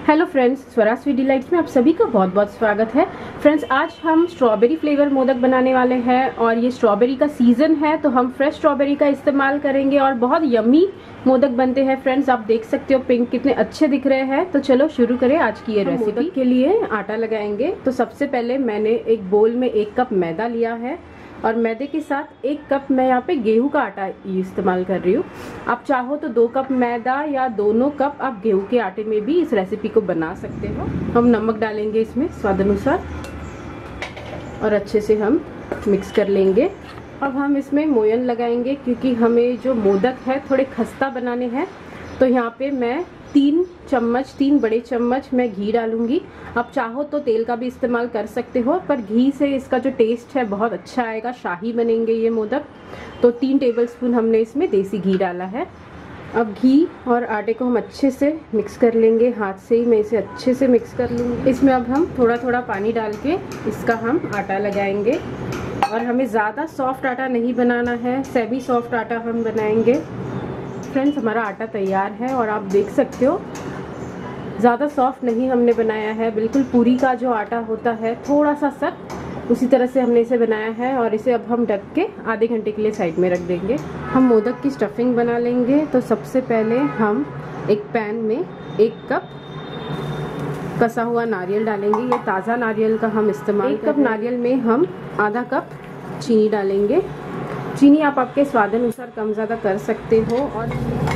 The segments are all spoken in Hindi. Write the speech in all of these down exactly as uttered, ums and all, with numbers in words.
Hello friends, Swara sweet delights में आप सभी का बहुत बहुत स्वागत है। फ्रेंड्स, आज हम स्ट्रॉबेरी फ्लेवर मोदक बनाने वाले हैं और ये स्ट्रॉबेरी का सीज़न है तो हम फ्रेश स्ट्रॉबेरी का इस्तेमाल करेंगे और बहुत यम्मी मोदक बनते हैं। फ्रेंड्स, आप देख सकते हो पिंक कितने अच्छे दिख रहे हैं। तो चलो शुरू करें आज की ये रेसिपी। के लिए आटा लगाएंगे तो सबसे पहले मैंने एक बोल में एक कप मैदा लिया है और मैदे के साथ एक कप मैं यहाँ पे गेहूं का आटा इस्तेमाल कर रही हूँ। आप चाहो तो दो कप मैदा या दोनों कप आप गेहूं के आटे में भी इस रेसिपी को बना सकते हो। हम नमक डालेंगे इसमें स्वाद अनुसार और अच्छे से हम मिक्स कर लेंगे। अब हम इसमें मोयन लगाएंगे क्योंकि हमें जो मोदक है थोड़े खस्ता बनाने हैं। तो यहाँ पे मैं तीन चम्मच तीन बड़े चम्मच मैं घी डालूंगी। आप चाहो तो तेल का भी इस्तेमाल कर सकते हो, पर घी से इसका जो टेस्ट है बहुत अच्छा आएगा, शाही बनेंगे ये मोदक। तो तीन टेबलस्पून हमने इसमें देसी घी डाला है। अब घी और आटे को हम अच्छे से मिक्स कर लेंगे। हाथ से ही मैं इसे अच्छे से मिक्स कर लूँगी। इसमें अब हम थोड़ा थोड़ा पानी डाल के इसका हम आटा लगाएंगे और हमें ज़्यादा सॉफ्ट आटा नहीं बनाना है, सेमी सॉफ्ट आटा हम बनाएंगे। फ्रेंड्स, हमारा आटा तैयार है और आप देख सकते हो ज़्यादा सॉफ्ट नहीं हमने बनाया है, बिल्कुल पूरी का जो आटा होता है थोड़ा सा सख्त, उसी तरह से हमने इसे बनाया है। और इसे अब हम ढक के आधे घंटे के लिए साइड में रख देंगे। हम मोदक की स्टफिंग बना लेंगे। तो सबसे पहले हम एक पैन में एक कप कसा हुआ नारियल डालेंगे। ये ताज़ा नारियल का हम इस्तेमाल एक कप नारियल में हम आधा कप चीनी डालेंगे। चीनी आप आपके स्वाद अनुसार कम ज़्यादा कर सकते हो। और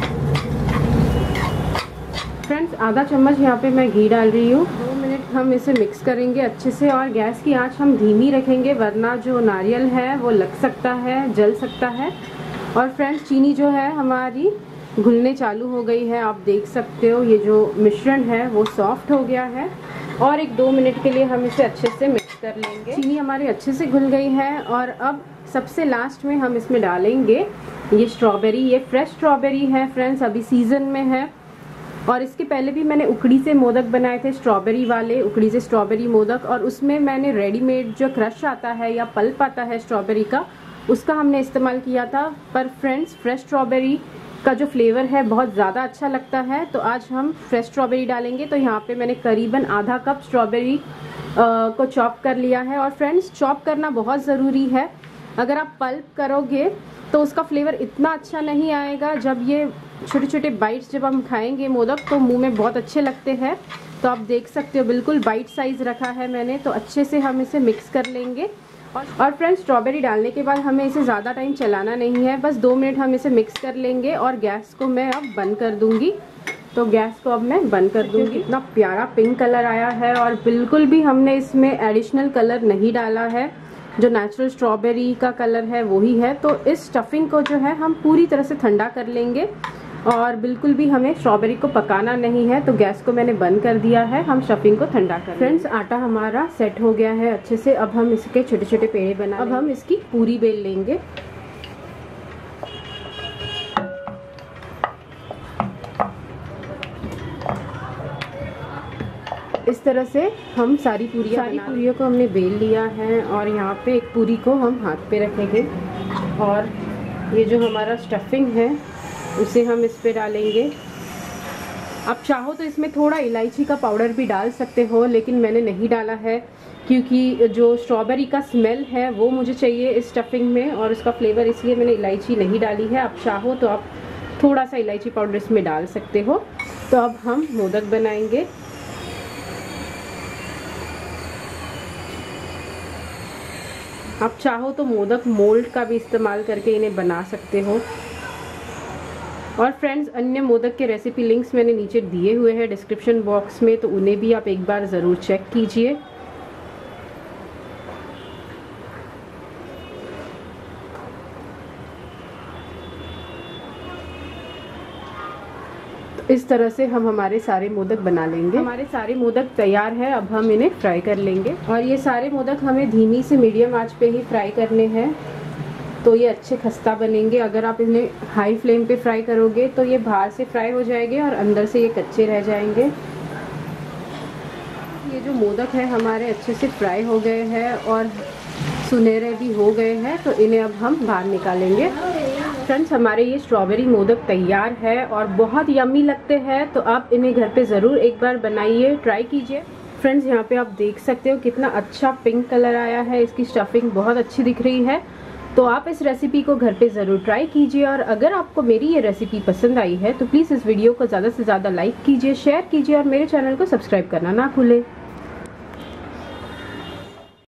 फ्रेंड्स, आधा चम्मच यहाँ पे मैं घी डाल रही हूँ। दो मिनट हम इसे मिक्स करेंगे अच्छे से और गैस की आंच हम धीमी रखेंगे, वरना जो नारियल है वो लग सकता है, जल सकता है। और फ्रेंड्स, चीनी जो है हमारी घुलने चालू हो गई है। आप देख सकते हो ये जो मिश्रण है वो सॉफ्ट हो गया है और एक दो मिनट के लिए हम इसे अच्छे से मिक्स कर लेंगे। चीनी हमारी अच्छे से घुल गई है और अब सबसे लास्ट में हम इसमें डालेंगे ये स्ट्रॉबेरी। ये फ्रेश स्ट्रॉबेरी है फ्रेंड्स, अभी सीजन में है। और इसके पहले भी मैंने उखड़ी से मोदक बनाए थे, स्ट्रॉबेरी वाले, उखड़ी से स्ट्रॉबेरी मोदक। और उसमें मैंने रेडीमेड जो क्रश आता है या पल्प आता है स्ट्रॉबेरी का, उसका हमने इस्तेमाल किया था। पर फ्रेंड्स, फ्रेश स्ट्रॉबेरी का जो फ्लेवर है बहुत ज़्यादा अच्छा लगता है। तो आज हम फ्रेश स्ट्रॉबेरी डालेंगे। तो यहाँ पे मैंने करीबन आधा कप स्ट्रॉबेरी को चॉप कर लिया है। और फ्रेंड्स, चॉप करना बहुत ज़रूरी है। अगर आप पल्प करोगे तो उसका फ्लेवर इतना अच्छा नहीं आएगा। जब ये छोटे छोटे बाइट्स जब हम खाएंगे मोदक तो मुंह में बहुत अच्छे लगते हैं। तो आप देख सकते हो बिल्कुल बाइट साइज रखा है मैंने। तो अच्छे से हम इसे मिक्स कर लेंगे। और फ्रेंड्स, स्ट्रॉबेरी डालने के बाद हमें इसे ज़्यादा टाइम चलाना नहीं है, बस दो मिनट हम इसे मिक्स कर लेंगे। और गैस को मैं अब बंद कर दूंगी। तो गैस को अब मैं बंद कर दूंगी। इतना प्यारा पिंक कलर आया है और बिल्कुल भी हमने इसमें एडिशनल कलर नहीं डाला है, जो नेचुरल स्ट्रॉबेरी का कलर है वही है। तो इस स्टफिंग को जो है हम पूरी तरह से ठंडा कर लेंगे और बिल्कुल भी हमें स्ट्रॉबेरी को पकाना नहीं है। तो गैस को मैंने बंद कर दिया है, हम स्टफिंग को ठंडा कर। फ्रेंड्स, आटा हमारा सेट हो गया है अच्छे से। अब हम इसके छोटे छोटे पेड़े बना अब हम इसकी पूरी बेल लेंगे। इस तरह से हम सारी पूरियाँ सारी पूरियों को हमने बेल लिया है और यहाँ पे एक पूरी को हम हाथ पे रखेंगे और ये जो हमारा स्टफिंग है उसे हम इस पे डालेंगे। आप चाहो तो इसमें थोड़ा इलायची का पाउडर भी डाल सकते हो, लेकिन मैंने नहीं डाला है क्योंकि जो स्ट्रॉबेरी का स्मेल है वो मुझे चाहिए इस स्टफिंग में और उसका फ्लेवर, इसलिए मैंने इलायची नहीं डाली है। आप चाहो तो आप थोड़ा सा इलायची पाउडर इसमें डाल सकते हो। तो अब हम मोदक बनाएंगे। आप चाहो तो मोदक मोल्ड का भी इस्तेमाल करके इन्हें बना सकते हो। और फ्रेंड्स, अन्य मोदक के रेसिपी लिंक्स मैंने नीचे दिए हुए हैं डिस्क्रिप्शन बॉक्स में, तो उन्हें भी आप एक बार ज़रूर चेक कीजिए। इस तरह से हम हमारे सारे मोदक बना लेंगे। हमारे सारे मोदक तैयार है। अब हम इन्हें फ्राई कर लेंगे और ये सारे मोदक हमें धीमी से मीडियम आंच पे ही फ्राई करने हैं, तो ये अच्छे खस्ता बनेंगे। अगर आप इन्हें हाई फ्लेम पे फ्राई करोगे तो ये बाहर से फ्राई हो जाएंगे और अंदर से ये कच्चे रह जाएंगे। ये जो मोदक है हमारे अच्छे से फ्राई हो गए हैं और सुनहरे भी हो गए हैं। तो इन्हें अब हम बाहर निकालेंगे। फ्रेंड्स हमारे ये स्ट्रॉबेरी मोदक तैयार है और बहुत यम्मी लगते हैं, तो आप इन्हें घर पे ज़रूर एक बार बनाइए, ट्राई कीजिए। फ्रेंड्स यहाँ पे आप देख सकते हो कितना अच्छा पिंक कलर आया है, इसकी स्टफिंग बहुत अच्छी दिख रही है। तो आप इस रेसिपी को घर पे ज़रूर ट्राई कीजिए और अगर आपको मेरी ये रेसिपी पसंद आई है तो प्लीज़ इस वीडियो को ज़्यादा से ज़्यादा लाइक कीजिए, शेयर कीजिए और मेरे चैनल को सब्सक्राइब करना ना भूलें।